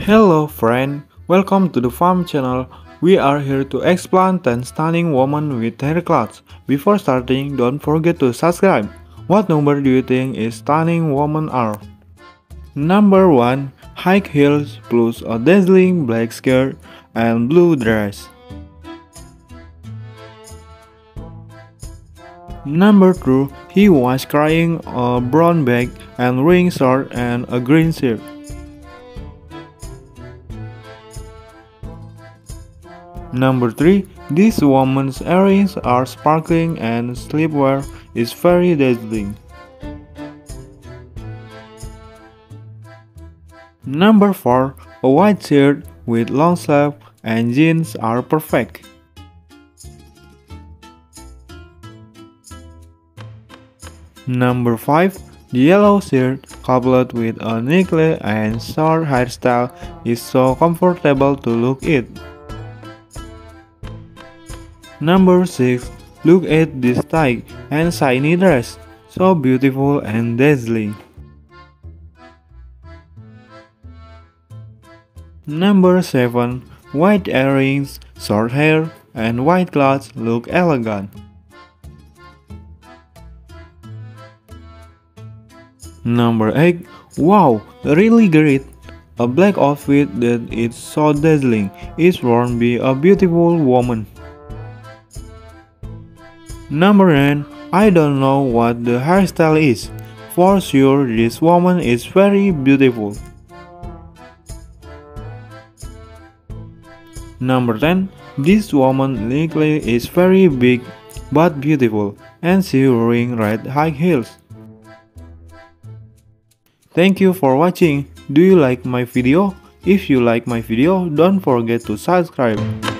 Hello friend, welcome to the FUM channel. We are here to explain 10 stunning women with hair clouds. Before starting, don't forget to subscribe. What number do you think is stunning women are? Number 1. High heels plus a dazzling black skirt and blue dress. Number 2. He was carrying a brown bag and wearing shorts and a green shirt. Number 3. This woman's earrings are sparkling and sleepwear is very dazzling. Number 4. A white shirt with long sleeve and jeans are perfect. Number 5. The yellow shirt coupled with a necklace and short hairstyle is so comfortable to look at. Number 6. Look at this tight and shiny dress, so beautiful and dazzling. Number 7. White earrings, short hair, and white clothes look elegant. Number 8. Wow, really great! A black outfit that is so dazzling is worn by a beautiful woman. Number 9. I don't know what the hairstyle is. For sure this woman is very beautiful. Number 10. This woman likely is very big but beautiful and she wearing red high heels. Thank you for watching. Do you like my video? If you like my video, don't forget to subscribe.